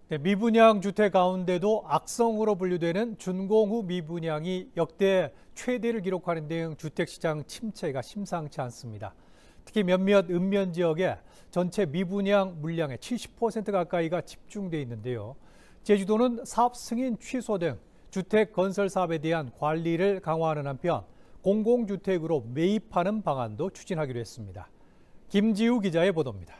네, 미분양 주택 가운데도 악성으로 분류되는 준공후 미분양이 역대 최대를 기록하는 등 주택시장 침체가 심상치 않습니다. 특히 몇몇 읍면 지역에 전체 미분양 물량의 70% 가까이가 집중돼 있는데요. 제주도는 사업 승인 취소 등 주택 건설 사업에 대한 관리를 강화하는 한편 공공주택으로 매입하는 방안도 추진하기로 했습니다. 김지우 기자의 보도입니다.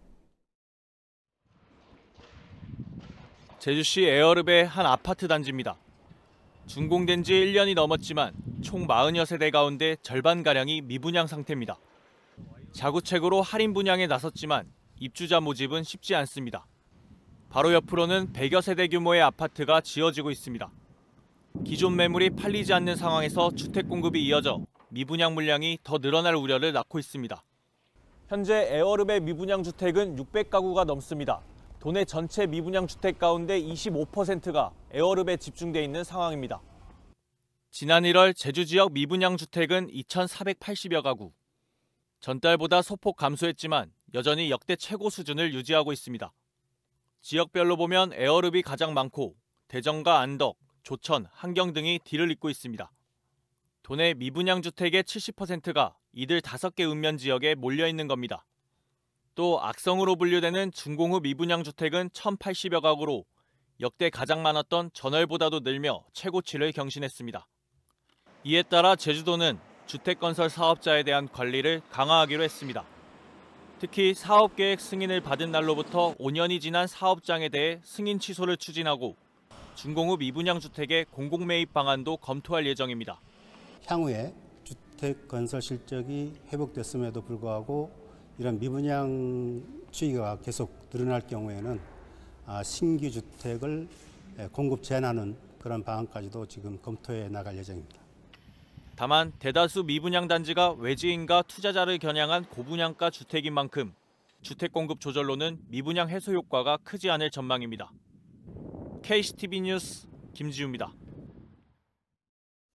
제주시 에어릅의 한 아파트 단지입니다. 준공된 지 1년이 넘었지만 총 40여 세대 가운데 절반가량이 미분양 상태입니다. 자구책으로 할인 분양에 나섰지만 입주자 모집은 쉽지 않습니다. 바로 옆으로는 100여 세대 규모의 아파트가 지어지고 있습니다. 기존 매물이 팔리지 않는 상황에서 주택 공급이 이어져 미분양 물량이 더 늘어날 우려를 낳고 있습니다. 현재 에어릅의 미분양 주택은 600가구가 넘습니다. 도내 전체 미분양 주택 가운데 25%가 에어릅에 집중돼 있는 상황입니다. 지난 1월 제주 지역 미분양 주택은 2,480여 가구. 전달보다 소폭 감소했지만 여전히 역대 최고 수준을 유지하고 있습니다. 지역별로 보면 에어릅이 가장 많고 대전과 안덕, 조천, 한경 등이 뒤를 잇고 있습니다. 도내 미분양 주택의 70%가 이들 5개 읍면 지역에 몰려 있는 겁니다. 또 악성으로 분류되는 준공후 미분양 주택은 1,080여 가구로 역대 가장 많았던 전월보다도 늘며 최고치를 경신했습니다. 이에 따라 제주도는 주택건설 사업자에 대한 관리를 강화하기로 했습니다. 특히 사업계획 승인을 받은 날로부터 5년이 지난 사업장에 대해 승인 취소를 추진하고 준공후 미분양 주택의 공공매입 방안도 검토할 예정입니다. 향후에 주택 건설 실적이 회복됐음에도 불구하고 이런 미분양 추이가 계속 늘어날 경우에는 신규 주택을 공급 제한하는 그런 방안까지도 지금 검토해 나갈 예정입니다. 다만 대다수 미분양 단지가 외지인과 투자자를 겨냥한 고분양가 주택인 만큼 주택 공급 조절로는 미분양 해소 효과가 크지 않을 전망입니다. KCTV 뉴스 김지우입니다.